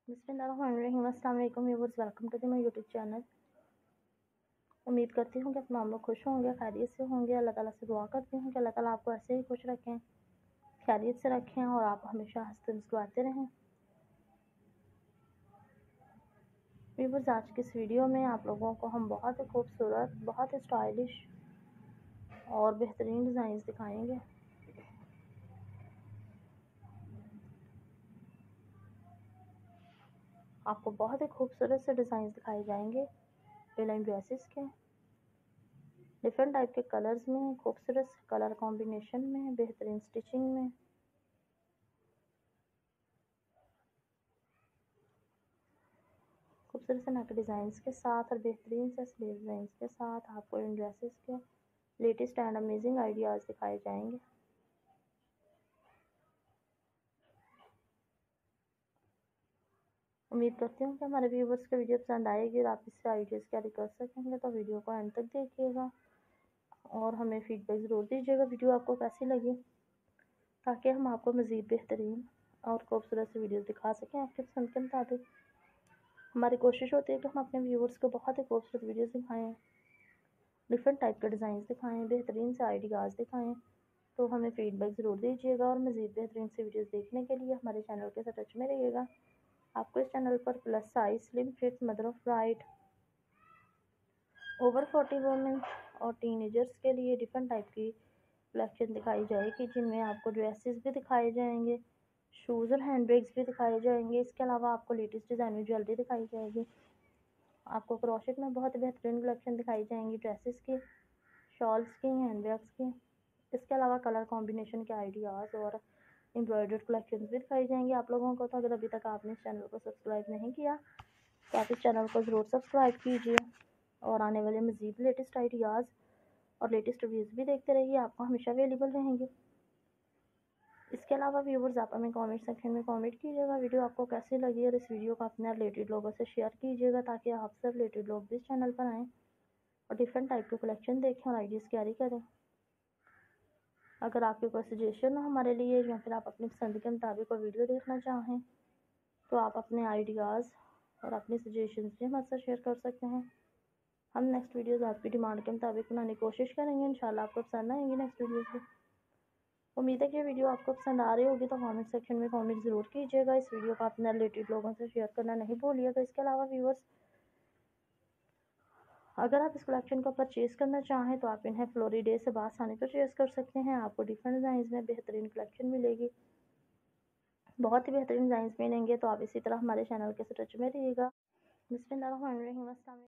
बिस्मिल्लाहिर्रहमानिर्रहीम। अस्सलाम वालेकुम viewers, welcome to the my YouTube channel. उम्मीद करती हूँ कि आप तमाम लोग खुश होंगे, खैरियत से होंगे। अल्लाह ताला से दुआ करती हूँ कि अल्लाह ताला आपको ऐसे ही खुश रखें, खैरियत से रखें और आप हमेशा हंसते मुस्कुराते रहें। व्यूअर्स, आज की इस वीडियो में आप लोगों को हम बहुत ही खूबसूरत, बहुत ही स्टाइलिश और बेहतरीन डिज़ाइन दिखाएँगे। आपको बहुत ही खूबसूरत से डिज़ाइन दिखाए जाएंगे टेलर ड्रेसेस के, डिफरेंट टाइप के कलर्स में, खूबसूरत कलर कॉम्बिनेशन में, बेहतरीन स्टिचिंग में। खूबसूरत से नेक डिज़ाइंस के साथ और बेहतरीन से स्लीव डिज़ाइंस के साथ आपको इन ड्रेसेस के लेटेस्ट एंड अमेजिंग आइडियाज़ दिखाए जाएंगे। उम्मीद करती हूँ कि हमारे व्यूवर्स को वीडियो पसंद आएगी और आप इससे आइडियाज़ कैरी कर सकेंगे, तो वीडियो को एंड तक देखिएगा और हमें फीडबैक ज़रूर दीजिएगा वीडियो आपको कैसी लगी, ताकि हम आपको मज़ीद बेहतरीन और खूबसूरत सी वीडियोज़ दिखा सकें आपके पसंद के मुताबिक। हमारी कोशिश होती है कि हम अपने व्यूवर्स को बहुत ही खूबसूरत वीडियोज़ दिखाएँ, डिफरेंट टाइप के डिज़ाइन दिखाएँ, बेहतरीन से आइडियाज़ दिखाएँ। तो हमें फीडबैक ज़रूर दीजिएगा और मज़ीद बेहतरीन से वीडियोज़ देखने के लिए हमारे चैनल के साथ टच में रहिएगा। आपको इस चैनल पर plus size, slim fit, mother of bride, over 40 women और टीनेजर्स के लिए डिफरेंट टाइप की कलेक्शन दिखाई जाएगी, जिनमें आपको ड्रेसेस भी दिखाए जाएंगे, शूज़ और हैंड बैग्स भी दिखाए जाएंगे। इसके अलावा आपको लेटेस्ट डिज़ाइन में ज्वेलरी दिखाई जाएगी। आपको क्रोशेट में बहुत बेहतरीन कलेक्शन दिखाई जाएंगी, ड्रेसेस की, शॉल्स की, हैंड बैग्स की। इसके अलावा कलर कॉम्बिनेशन के आइडियाज़ और एम्ब्रॉयडर्ड कलेक्शन भी दिखाई जाएंगे आप लोगों को। तो अगर अभी तक आपने इस चैनल को सब्सक्राइब नहीं किया तो आप इस चैनल को ज़रूर सब्सक्राइब कीजिए और आने वाले मज़ीद लेटेस्ट आइडियाज़ और लेटेस्ट रिव्यूज़ भी देखते रहिए, आपको हमेशा अवेलेबल रहेंगे। इसके अलावा व्यूवर्स, आप हमें कमेंट सेक्शन में कमेंट कीजिएगा वीडियो आपको कैसी लगी और इस वीडियो को अपने रिलेटेड लोगों से शेयर कीजिएगा, ताकि आपसे रिलेटेड लोग भी इस चैनल पर आएँ और डिफरेंट टाइप के कलेक्शन देखें और आइडियाज़ कैरी करें। अगर आपके कोई सजेशन हो हमारे लिए या फिर आप अपनी पसंद के मुताबिक कोई वीडियो देखना चाहें, तो आप अपने आइडियाज़ और अपनी सजेशंस भी हमारे साथ शेयर कर सकते हैं। हम नेक्स्ट वीडियोस आपकी डिमांड के मुताबिक बनाने की कोशिश करेंगे। इंशाल्लाह आपको पसंद आएंगी नेक्स्ट वीडियोस भी। उम्मीद है कि वीडियो आपको पसंद आ रही होगी, तो कमेंट सेक्शन में कमेंट ज़रूर कीजिएगा। इस वीडियो को अपने रिलेटेड लोगों से शेयर करना नहीं भूलिएगा। इसके अलावा व्यूअर्स, अगर आप इस कलेक्शन को परचेज़ करना चाहें तो आप इन्हें फ्लोरिडे से बासानी परचेज़ कर सकते हैं। आपको डिफरेंट डिज़ाइन में बेहतरीन कलेक्शन मिलेगी, बहुत ही बेहतरीन डिज़ाइन मिलेंगे। तो आप इसी तरह हमारे चैनल के साथ टच में रहिएगा। बिस्मिल्लाहिर्रहमानिर्रहीम।